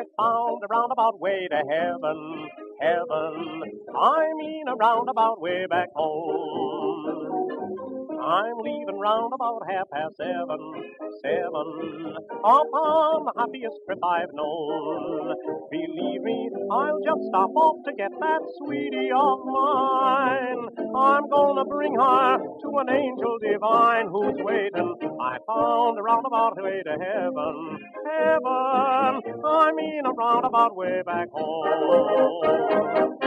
I found a roundabout way to heaven, heaven. I mean a roundabout way back home. I'm leaving round about 7:30, upon the happiest trip I've known. Believe me, I'll just stop off to get that sweetie of mine. I'm gonna bring her to an angel divine who's waiting. I found a roundabout way to heaven, heaven. I mean a roundabout way back home.